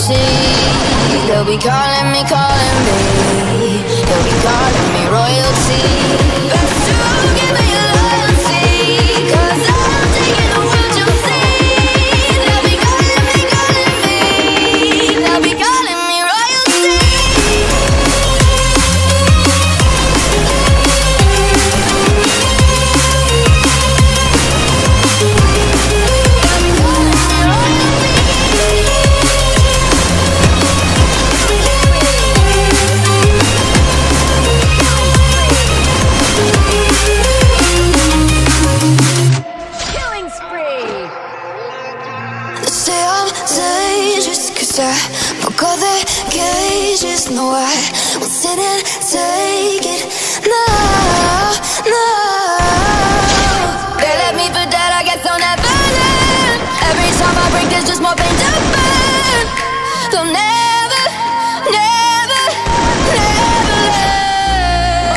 see. They'll be calling me, they'll be calling me royalty. Best to give me your loyalty, 'cause I'm taking the world, you'll see. They'll be calling me, they'll be calling me royalty. I broke all the cages, no, I won't sit and take it. No, no. They left me for dead, I guess I'll never learn. Every time I break, there's just more pain to burn. They'll never, never, never learn.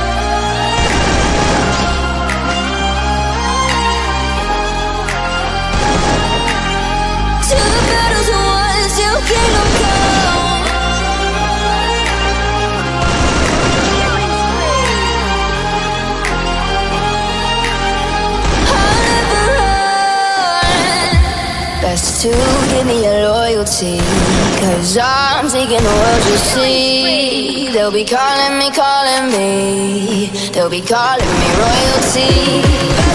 To the battles you kingdom come. I'll never run. Best to give me your loyalty, 'cause I'm taking the world, you see. They'll be calling me, they'll be calling me royalty.